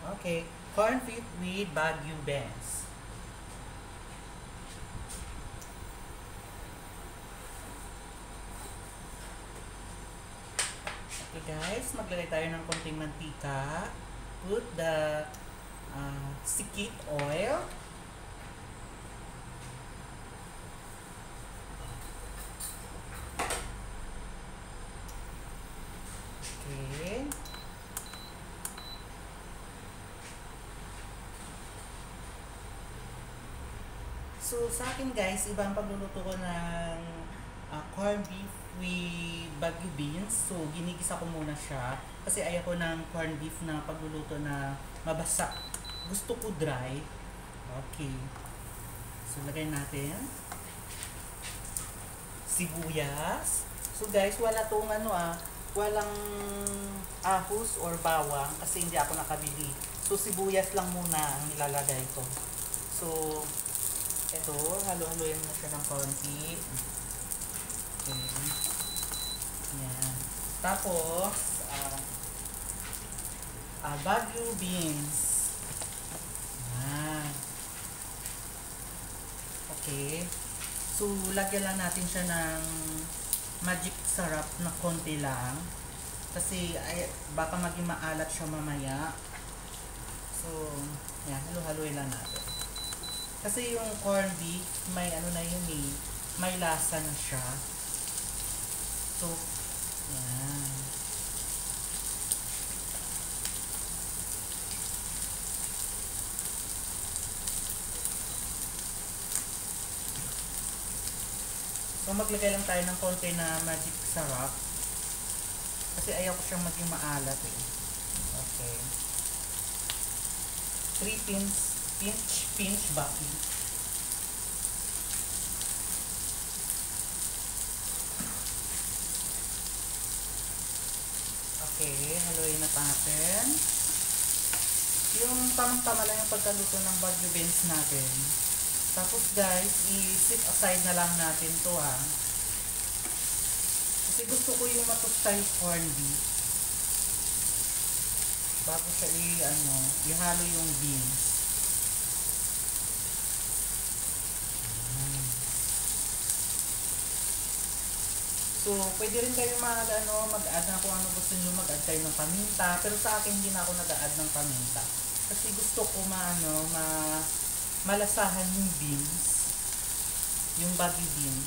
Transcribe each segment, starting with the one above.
Okay, corned beef with Baguio beans. Okay guys, maglagay tayo ng konting mantika. Put the sikit oil. Okay. So sa akin guys, ibang pagluluto ko ng corned beef with Baguio beans. So ginigisa ko muna siya kasi ayaw ko ng corned beef na pagluluto na mabasa. Gusto ko dry. Okay. So lagay natin sibuyas. So guys, wala tong walang ahos or bawang kasi hindi ako nakabili. So sibuyas lang muna ang nilalagay ko. So ito, halo-haloyin mo siya ng konti. Okay. Yan. Tapos, Baguio beans. Yan. Okay. So, lagyan lang natin siya ng magic sarap na konti lang. Kasi, baka maging maalat siya mamaya. So, yan. Halo-haloyin lang natin. Kasi yung corned beef, may na yun eh, may lasa na siya. So, yan. So, maglagay lang tayo ng konti na magic sarap. Kasi ayaw ko siyang maging maalat eh. Okay. 3 pinch baki. Okay, haluin na natin. Yung tamang-tama lang yung pagkaluto ng Baguio beans natin. Tapos guys, i-sit aside na lang natin to Kasi gusto ko yung matusta yung corned beef. Bago siya ihalo yung beans. So, pwede rin kayo mag-add na kung ano gusto nyo, mag-add kayo ng paminta. Pero sa akin, hindi na ako nag-add ng paminta. Kasi gusto ko malasahan yung beans. Yung Baguio beans.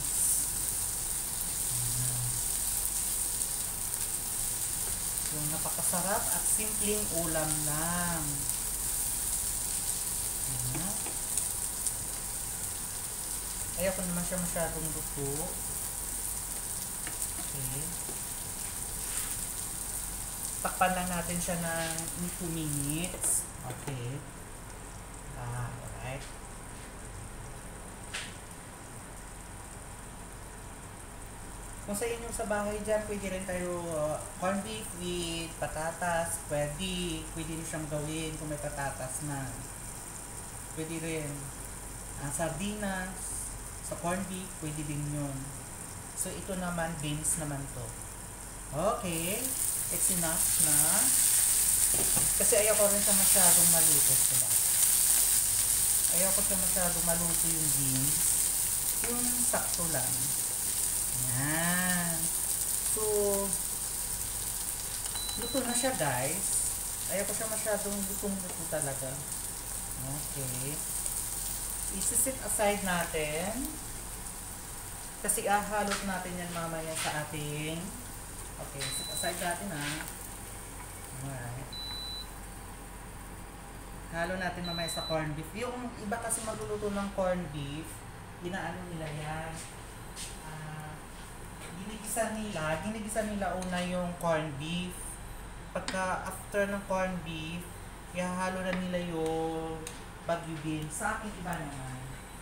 Yung napakasarap at simpleng ulam lang. Ayaw ko naman siya masyadong luto. Okay. Takpan lang natin siya ng 2 minutes. Okay. Alright. Kung sa inyo sa bahay dyan, pwede rin tayo corned beef with patatas. Pwede rin siyang gawin kung may patatas na. Pwede rin. Sardinas sa corned beef, pwede din yun. So, ito naman, beans naman to. Okay. It's enough na. Kasi ayaw ko rin siya masyadong maluto. Diba? Ayaw ko siya masyadong maluto yung beans. Yung sakto lang. Yan. So, luto na siya guys. Ayaw ko siya masyadong lutong-luto talaga. Okay. I-sit aside natin. Kasi halot natin yan mamaya sa ating sit aside natin Alright. Halo natin mamaya sa corned beef. Yung iba kasi magluluto ng corned beef, ginaano nila yan. Ginigisa nila una yung corned beef. Pagka after ng corned beef, ihahalo na nila yung Baguio beans. Sa akin iba naman.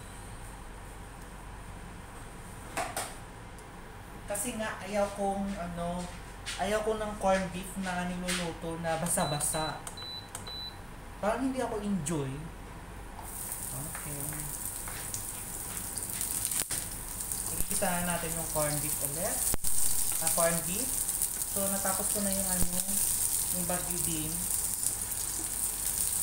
Kasi nga ayaw kong ng corned beef na niluluto na basa-basa. Parang hindi ako enjoy. Okay. Ikita na natin yung corned beef ulit. Corned beef. So natapos ko na yung Baguio beans.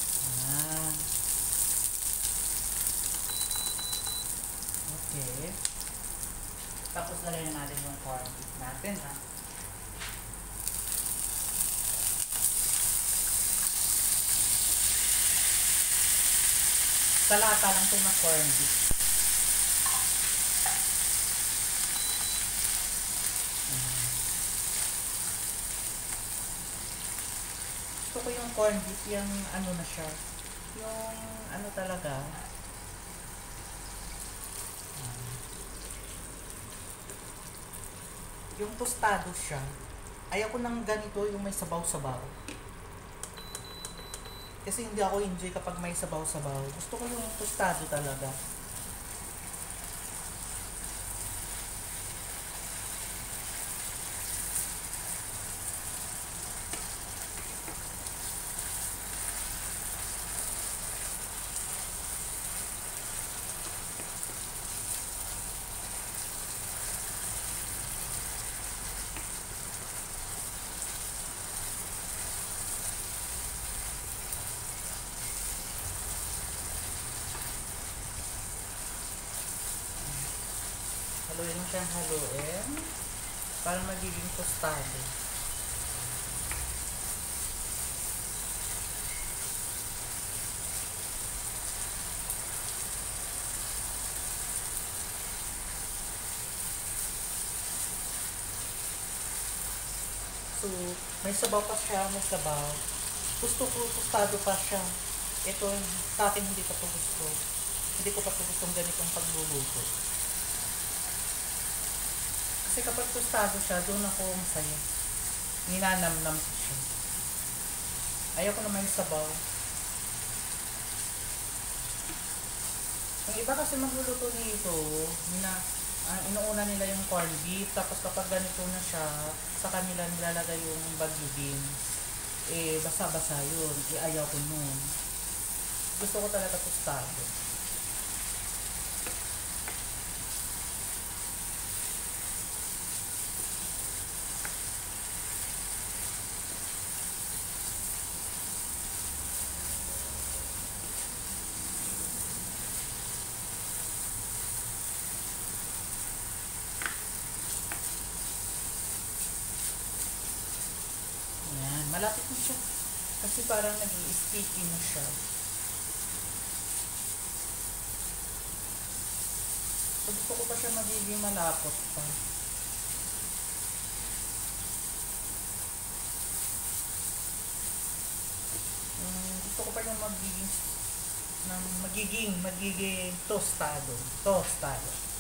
Tapos lagay na natin yung corned beef natin, ha. Salata lang ito na corned beef. Gusto ko yung corned beef, yung ano na siya. Yung ano talaga. Yung tostado siya. Ayaw ko ng ganito yung may sabaw-sabaw. Kasi hindi ako enjoy kapag may sabaw-sabaw. Gusto ko yung tostado talaga. Haluin mo siyang haluin para magiging tostado. So, may sabaw pa siya, may sabaw. Gusto ko tostado pa siya. Ito, sa akin hindi pa ito gusto. Hindi ko pa ito gustong ganitong pagluluto. Kasi kapag tostado siya, doon ako masaya. Ninanamnam ko siya. Ayaw ko naman yung sabaw. Yung iba kasi magluluto nito, inuuna nila yung corned beef, tapos kapag ganito na siya, sa kanila nilalagay yung bagyo beans. Eh, basa-basa yun. Eh, ayaw ko nun. Gusto ko talaga tostado. Malapit na siya. Kasi parang nag-i-sticky na siya. So, gusto ko pa siya magiging malapot pa. Gusto ko pa yung magiging tostado. Tostado.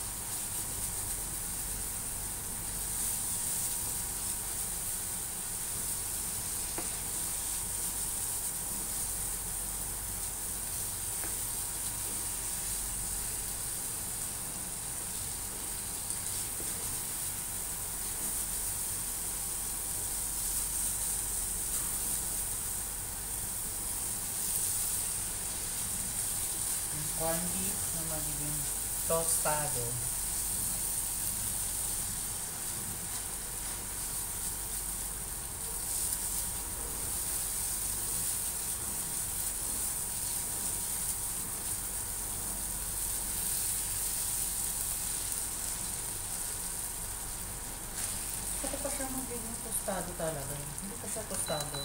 Corned beef na magiging tostado. Gusto ko pa siya magiging tostado talaga. Hindi pa siya tostado.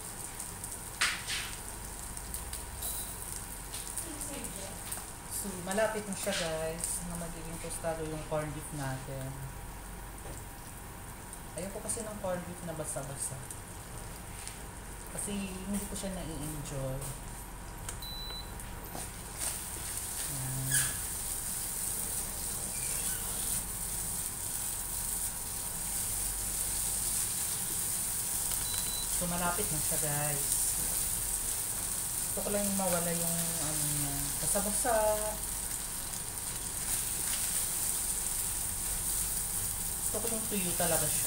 So, malapit na siya guys na magiging tostado yung corned beef natin. Ayoko kasi ng corned beef na basa-basa. Kasi hindi ko siya nai-enjoy. So, malapit na siya guys. Gusto ko lang yung mawala yung basa-basa. Gusto ko yung tuyo talaga siya.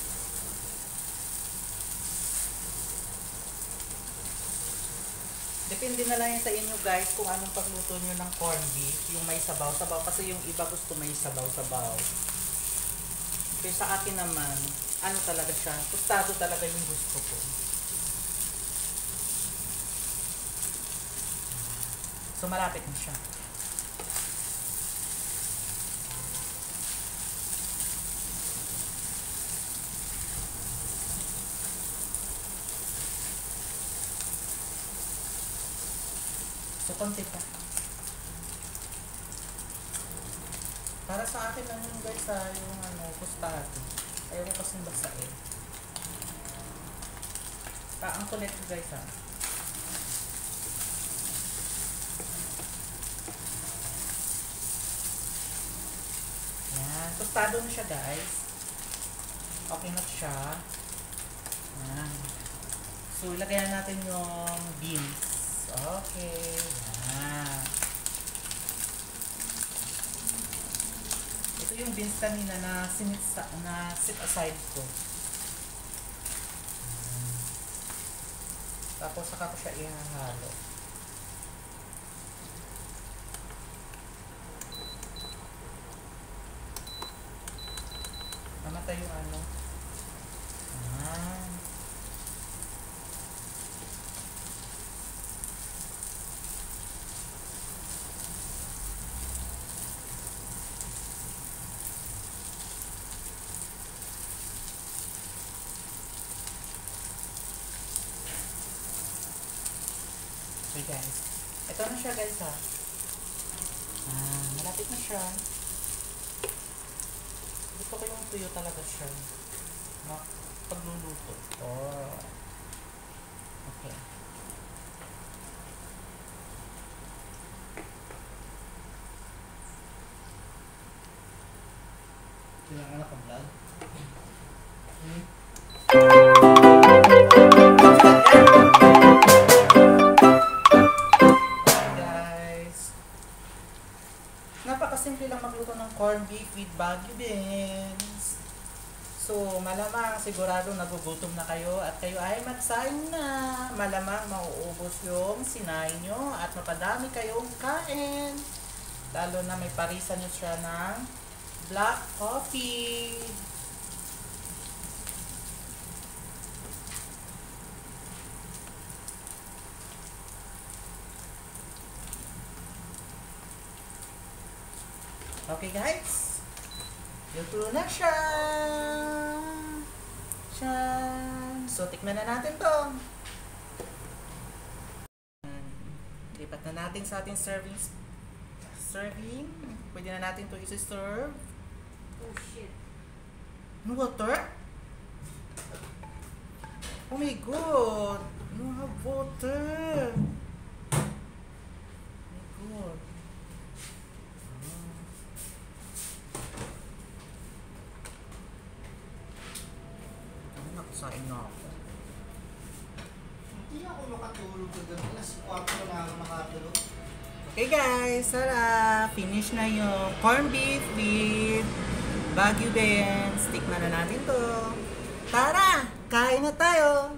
Hindi Depende na lang yan sa inyo guys kung anong pagluto nyo ng corned beef. Yung may sabaw-sabaw. Kasi yung iba gusto may sabaw-sabaw. Pero sa akin naman, ano talaga siya, tostado talaga yung gusto ko. So malapit na siya. So konti pa. Para sa akin lang yung guys yung tostado. Ayaw ko kasing basain. Ang kulit ko guys Yan. Tostado na siya guys. Okay na siya. Yan. So ilagay na natin yung beans. Okay. Yan. Ito yung beans kanina na sit aside ko. Tapos saka ko siya ihahalo. Namatay yung ano. Okay guys. Ito na siya guys malapit na siya. Gusto ko yung tuyo talaga siya. Pagluluto. Okay. Kailangan na ka-vlog? Napakasimple lang magluto ng corned beef with Baguio beans. So, malamang sigurado nagugutom na kayo at kayo ay magsaing na. Malamang mauubos yung sinay nyo at mapadami kayong kain. Lalo na may parisan nyo siya ng black coffee. Okay guys, luto na siya. So tikman na natin to. Lipat na natin sa ating serving. Pwede na natin to isi-serve. Oh shit. No water? Oh my god, no have water. Oh my god. Saing na ako. Hindi ako makatulog kagabi. Alas 4 na ako makatulog. Okay guys, tara! Finish na yung corned beef with Baguio beans. Tikman na natin to. Tara! Kain na tayo!